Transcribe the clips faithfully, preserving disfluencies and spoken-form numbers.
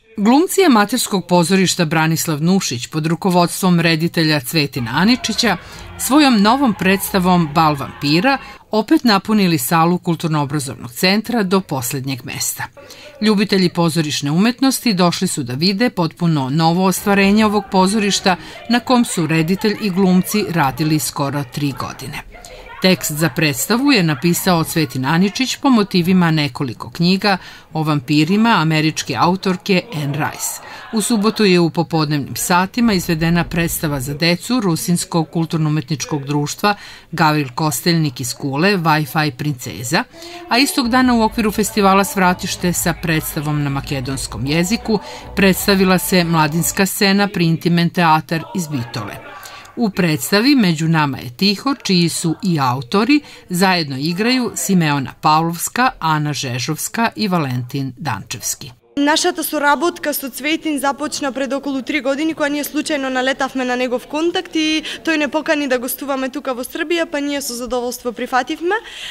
Glumci amaterskog pozorišta Branislav Nušić pod rukovodstvom reditelja Cvetina Aničića svojom novom predstavom Bal vampira opet napunili salu Kulturno-obrazovnog centra do poslednjeg mesta. Ljubitelji pozorišne umetnosti došli su da vide potpuno novo ostvarenje ovog pozorišta na kom su reditelj i glumci radili skoro tri godine. Tekst za predstavu je napisao Cvetin Aničić po motivima nekoliko knjiga o vampirima američke autorke Anne Rice. U subotu je u popodnevnim satima izvedena predstava za decu Rusinskog kulturno-umetničkog društva Gavril Kosteljnik iz Kule, Wi-Fi princeza, a istog dana u okviru festivala Svratište sa predstavom na makedonskom jeziku predstavila se mladinska scena Printimen teatar iz Bitole. U predstavi Među nama je tiho, čiji su i autori, zajedno igraju Simeona Pavlovska, Ana Žežovska i Valentin Dančevski. Нашата соработка со Цветин започна пред околу три години, кога ние случајно налетавме на негов контакт и тој не покани да гостуваме тука во Србија, па ние со задоволство прифативме.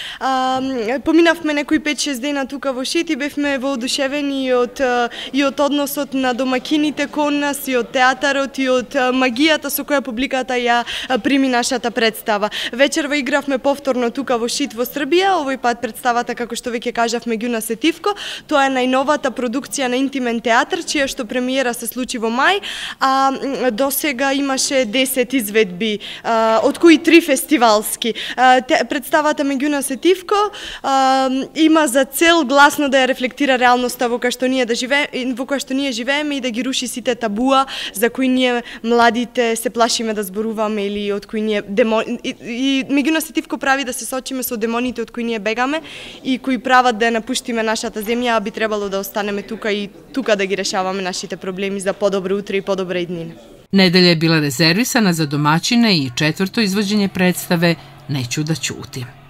А, поминавме некои пет-шест дена тука во Шид и бевме воодушевени и од, и од односот на домакините кон нас, и од театарот, и од магијата со која публиката ја прими нашата представа. Вечерва игравме повторно тука во Шид во Србија, овој пат представата, како што веќе кажавме, Ѓуна Сетивко. Тоа е најновата продукција на Интимен театар, чија што премиера се случи во мај, а до сега имаше десет изведби, а, од кои три фестивалски. А, те, представата Меѓуна Сетивко а, има за цел гласно да ја рефлектира реалноста во која што ние да живееме, во која што ние живееме и да ги руши сите табуа за кои ние младите се плашиме да зборуваме или од кои ние демон... и, и Меѓуна Сетивко прави да се сочиме со демоните од кои ние бегаме и кои прават да ја напуштиме нашата земја, а би требало да останеме тука и тука да ги решаваме нашите проблеми за подобро утре и подобра иднина. Nedelja je bila rezervisana za domaćine i četvrto izvođenje predstave Neću da ćutim.